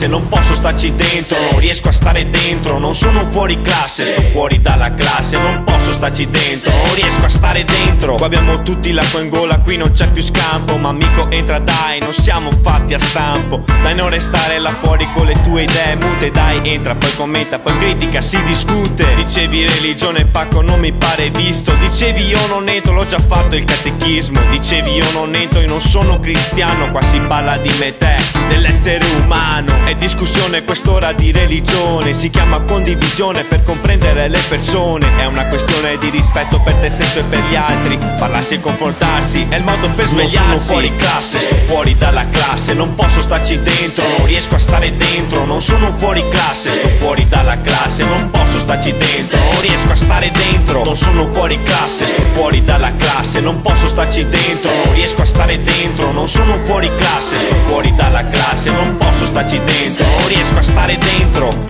classe, non posso starci dentro, non riesco a stare dentro, non sono un fuori classe, sto fuori dalla classe, non posso starci dentro, non riesco a stare dentro. Qua abbiamo tutti l'acqua in gola, qui non c'è più scampo, ma amico entra dai, non siamo fatti a stampo. Dai, non restare là fuori con le tue idee mute, dai entra, poi commenta, poi critica, si discute. Dicevi religione e pacco non mi pare visto, dicevi io non entro, l'ho già fatto il catechismo, dicevi io non entro, io non sono cristiano, qua si parla di me te, dell'essere umano. È discussione quest'ora di religione, si chiama condivisione per comprendere le persone, è una questione di rispetto per te stesso e per gli altri, parlarsi e confrontarsi è il modo per svegliarsi. Non sono fuori classe, sto fuori dalla classe, non posso starci dentro, non riesco a stare dentro, non sono un fuori classe, sto fuori dalla classe, non posso starci dentro, non riesco a stare dentro, non sono un fuori classe, sto fuori dalla classe, non posso starci dentro, non riesco a stare dentro, non sono un fuori classe, sto fuori dalla classe, non posso starci dentro, non riesco a stare dentro.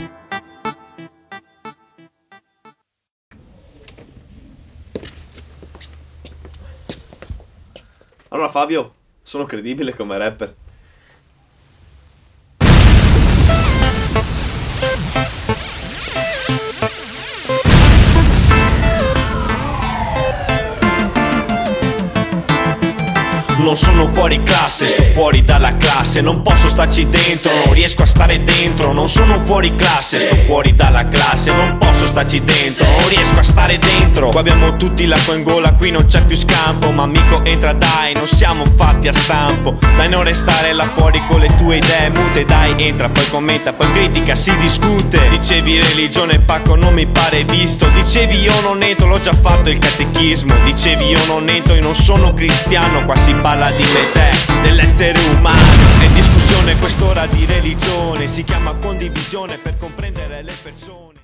Allora Fabio, sono credibile come rapper? Non sono fuori classe, sto fuori dalla classe, non posso starci dentro, non riesco a stare dentro, non sono fuori classe, sto fuori dalla classe, non posso starci dentro, non riesco a stare dentro. Qua abbiamo tutti l'acqua in gola, qui non c'è più scampo, ma amico entra dai, non siamo fatti a stampo. Dai, non restare là fuori con le tue idee mute, dai entra, poi commenta, poi critica, si discute. Dicevi religione e pacco non mi pare visto, dicevi io non entro, l'ho già fatto il catechismo, dicevi io non entro, io non sono cristiano, qua si parla di me te, dell'essere umano. È discussione quest'ora di religione, si chiama condivisione per comprendere le persone.